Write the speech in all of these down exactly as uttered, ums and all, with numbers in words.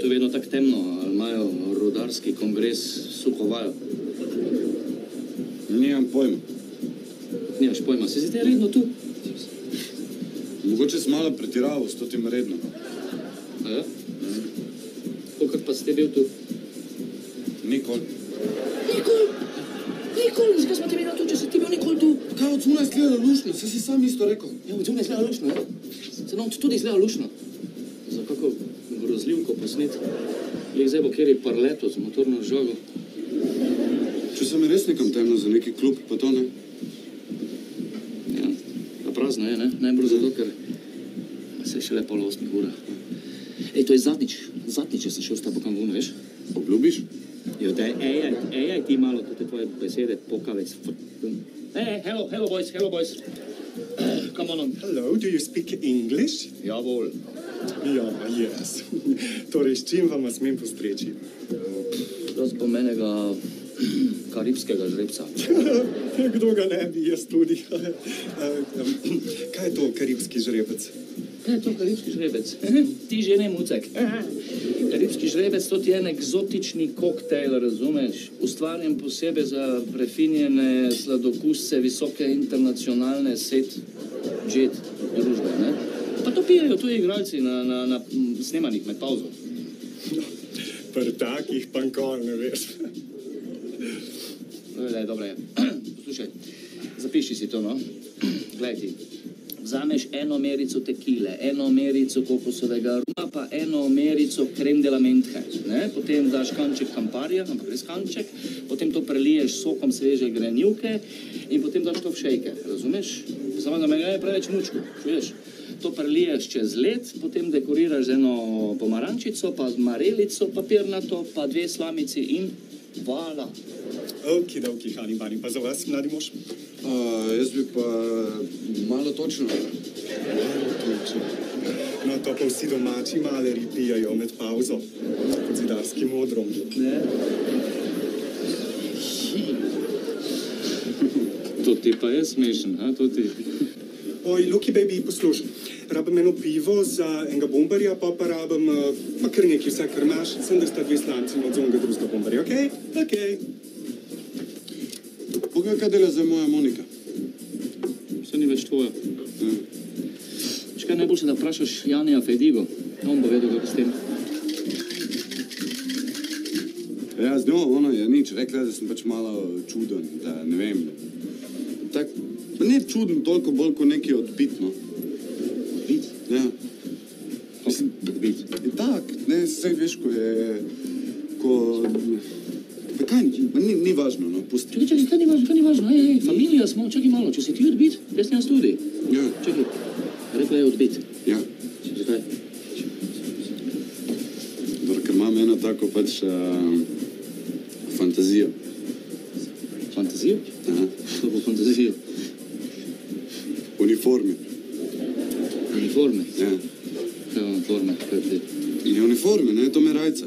tu vedno tako temno? Ali imajo rudarski kongres suho vajo? Nimam pojma. Nimaš pojma, se zdi redno tu? Mogoče si malo pretiraval s totim redno. A ja? Kolikor pa ste bil tu? Nikoli. Nikoli? Nikoli? Zakaj smo te videli tu, če si ti bil nikoli tu? Kaj od zunaj izgleda lušno? Se si sam isto rekel. Ja, od zunaj izgleda lušno, ja. Se nam tudi izgleda lušno. Za kako grozljivko posnet. Lih zdaj bo kjeri parleto z motorno žogo. Če se mi res nekam temno za neki klub, pa to ne. Ja, pa prazno je, ne? Najbolj zato, ker se je šele pol osmih ura. Ej, to je zadnjič, zadnjič, če sem šel s tabo kam vun, veš? Obljubiš? Jo, daj, ejaj, ejaj ti malo tute tvoje besede, pokavec. Ej, hello, hello boys, hello boys. Come on on. Hello, do you speak English? Javol. Ja, yes. Torej, s čim vam smem postreči? To spomenega karibskega žrebca. Kdo ga ne bi, jaz tudi. Kaj je to karibski žrebec? Kaj je to karibski žrebec? Ti že ne mucek. Karibski žrebec, to ti je en egzotični koktejl, razumeš? Ustvarjen posebej za prefinjene sladokusce visoke internacionalne set jet družbe, ne? Pa to pijejo tuji igralci na, na, na snemanih med pauzo. Pri takih pankol ne veš. Daj, dobro je. Poslušaj, zapiši si to, no. Glej ti, vzameš eno merico tekile, eno merico kokosovega ruma, pa eno merico creme de la menthe, ne? Potem daš kanček kamparja, ampak res kanček, potem to preliješ sokom sveže grenivke in potem daš to v šejke, razumeš? Samo da me ga je preveč mučko, čuješ? To preliješ čez led, potem dekoriraš z eno pomarančico, pa marelico papirnato, pa dve slamici in vala. Okidoki, Hani Bani, pa za vas, mladi mož? Uh, jaz bi pa malo točno. Malo točno. No, to pa vsi domači maleri pijajo med pauzo, pod zidarskim odrom. Ne? To ti pa je smešen, a? To ti... Oj, Luki, baby, poslušaj. Rabim eno pivo za enega bombarja, pa pa rabim pa kar nekaj vse, kar imaš. Sem, da sta dve slanci od zonega drugega bombarja, okej? Okay? Okej. Okay. Pogaj, kaj dela zdaj moja Monika? Vse ni več tvoja. Ja. Čekaj, najboljše, da vprašaš Janija Fedigo. On bo vedel, kako s tem. Ja, z njo, ona je nič. Rekla, da sem pač malo čuden, da ne vem. Tak, ne čuden toliko bolj kot neki odbit, no. Odbit? Ja. Mislim, odbit. Je tak, ne, vse veš, ko je, ko... Pa kaj, ni, ni važno, no, pusti. Čekaj, čekaj, kaj ni važno, kaj ni važno, ej, ej, familija smo, čakaj malo, če si ti odbit, jaz njem studi. Ja. Čekaj, rekla je odbit. Ja. Zakaj? Dobro, ker imam eno tako pač uh, fantazijo. Fantazijo? Aha. Što bo fantazijo? Uniforme. Uniforme? Ja. Kaj je uniforme? Kaj je In je uniforme, ne, to me rajca.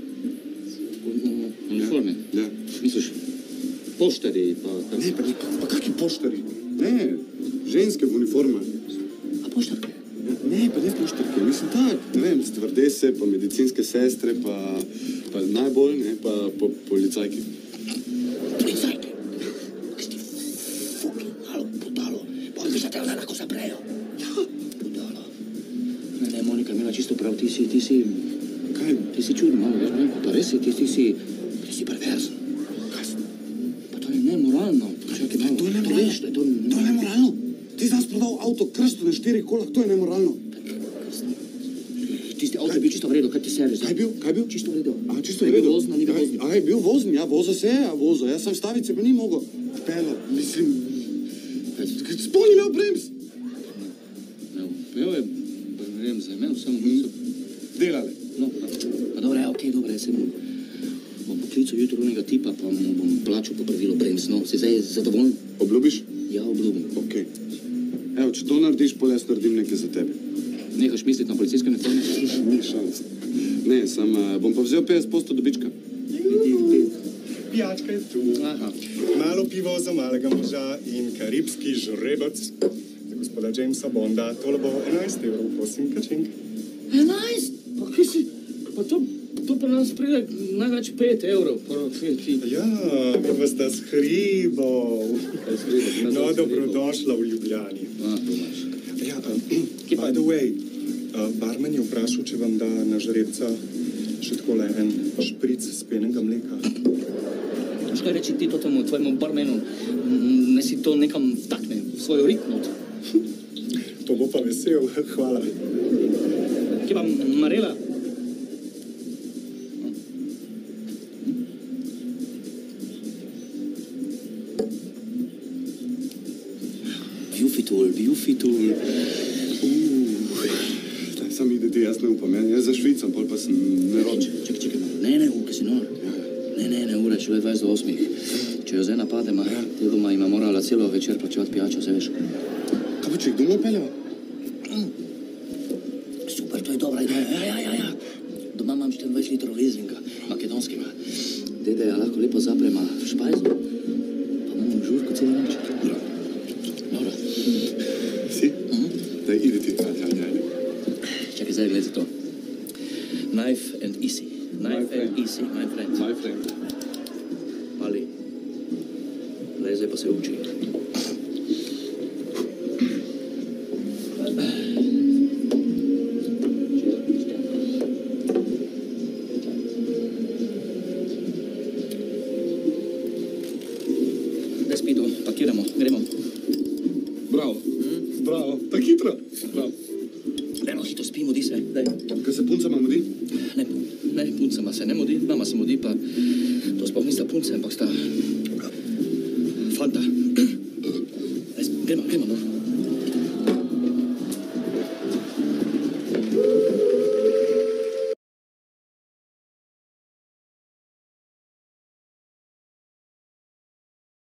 Uniforme? Ja. Misliš, poštari pa... Ne, pa, pa, pa kakvi poštari? Ne, ženske v uniformah. A poštarke? Ne, pa ne poštarke, mislim tak, ne vem, stvrdese, pa medicinske sestre, pa, pa najbolj, ne, pa po, policajki. Policajke? Kaj si ti fucking malo budalo? Pa bi se te enako zaprejo. Ja. Budalo. Ne, ne, Monika, imela čisto prav, ti si, ti si... Kaj? Ti si čuden, malo, veš, Branko, pa res si, ti, ti si... Ti si perverzen. Kaj si? Pa to je nemoralno. Čakaj, malo, To je to nemoralno. veš, da je to... To je nemoralno. Ti si nas prodal avto krsto na štirih kolah, to je nemoralno. Tisti avto je bil čisto v redu, kaj ti seriš? Kaj je bil? Kaj je bil? Čisto v redu. A, čisto Je v redu. bil vozen, ali ni bil vozen? A, je bil vozen, ja, vozo se je, ja, vozo. Jaz sem staviti se pa ni mogel. Pelo, mislim... Spolni imel brems. Ne, imel je brems, imel sem... Delale. No, pa dobro, ja, okej, dobro, jaz sem... Bom poklical jutro onega tipa, pa mu bom plačal popravilo brems, no, si zdaj zadovoljen? Obljubiš? Ja, obljubim. Okej. Evo, če to narediš, pol jaz naredim nekaj za tebe. Nehaš misliti na policijske uniforme? Ni šans. Ne, sam uh, bom pa vzel petdeset posto dobička. Pijačka je tu. Aha. Malo pivo za malega moža in karibski žrebec za gospoda Jamesa Bonda. Tole bo enajst evrov, prosim, kačink. enajst? Pa kje si? Pa pa to, to pa nas pride največ pet evrov. Ja, vidva sta s hribov. No, dobrodošla v Ljubljani. A, domaš. Ja, uh, by the way, uh, barman je vprašal, če vam da na žrebca še takole en špric spenega mleka. Škaj reči ti to temu tvojemu barmenu, ne si to nekam vtakne, v svojo riknot. To bo pa vesel, hvala. Kje pa Marela? Bjufitul, bjufitul. Daj, sam idete, jaz ne upam. Jaz za Švicam, pol pa sem nerod. Čekaj, čekaj, ne, ne, uke si nor. Ne, ne, ne, ure, šele dvajset do osmih. Če jo zdaj napadema, te doma ima morala celo večer plačevati pijačo, se veš. Kaj pa če jih domov peljeva? Super, to je dobra ideja, ja, ja, ja, ja. Doma imam štiriindvajset litrov rizinga, makedonskega. Dede, ja lahko lepo zaprema špajzo, pa bomo žurko celo noč. Dobro. Si? Daj, idete, ajde, ajde, ajde. Čakaj, zdaj gledaj to. Knife and easy. Knife and easy, my friend. My friend. Mali. Leze pa se uči. Despido, pakiramo, gremo. Bravo. Bravo. Tako hitro. Bravo. Eno hitro spi, mudi se. Daj. Kaj se puncama mudi? Ne, ne, puncama se ne mudi, nama se mudi, pa to sploh nista punce, ampak sta Fanta. Gremo, gremo, no.